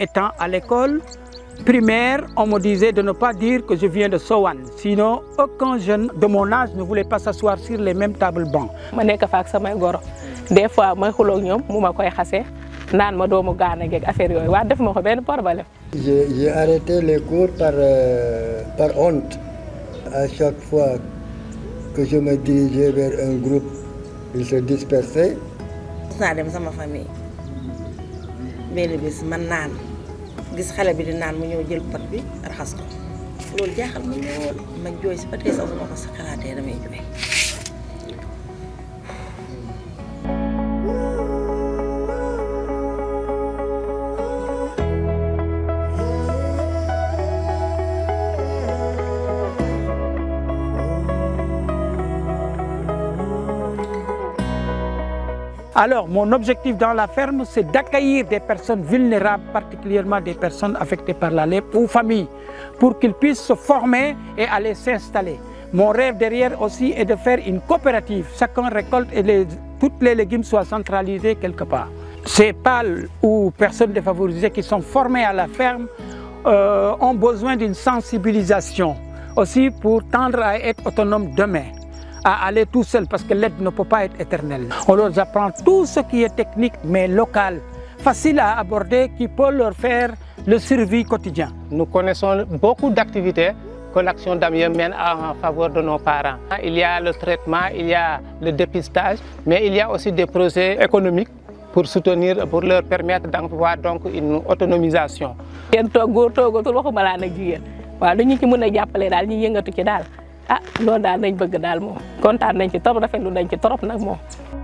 étant à l'école primaire, on me disait de ne pas dire que je viens de Sowan. Sinon, aucun jeune de mon âge ne voulait pas s'asseoir sur les mêmes tables bancs. Je suis avec samay goro. Des fois, je suis avec eux, je koy xassé nan ma doomu gaana ak affaire yoy wa def ma ko ben problème. J'ai arrêté les cours par honte. À chaque fois que je me dirigeais vers un groupe, ils se dispersaient. Je dem sama famille. Benn bis man naan gis xale bi di naan mu ñëw jël pot bi raxas ko. Loolu jaaxal ma lool ma jooy si ba tey sax ma ko sa xalaatee damay jooy. Alors, mon objectif dans la ferme, c'est d'accueillir des personnes vulnérables, particulièrement des personnes affectées par la lèpre ou familles, pour qu'ils puissent se former et aller s'installer. Mon rêve derrière aussi est de faire une coopérative. Chacun récolte et toutes les légumes soient centralisés quelque part. Ces pâles ou personnes défavorisées qui sont formées à la ferme ont besoin d'une sensibilisation aussi pour tendre à être autonomes demain, à aller tout seul parce que l'aide ne peut pas être éternelle. On leur apprend tout ce qui est technique mais local, facile à aborder, qui peut leur faire le survie quotidien. Nous connaissons beaucoup d'activités que l'Action Damien mène en faveur de nos parents. Il y a le traitement, il y a le dépistage, mais il y a aussi des projets économiques pour soutenir, pour leur permettre d'avoir donc une autonomisation. Loolu daal nañ bëgg daal moom kontaan nañ ci trop rafetlu nañ ci trop nag moom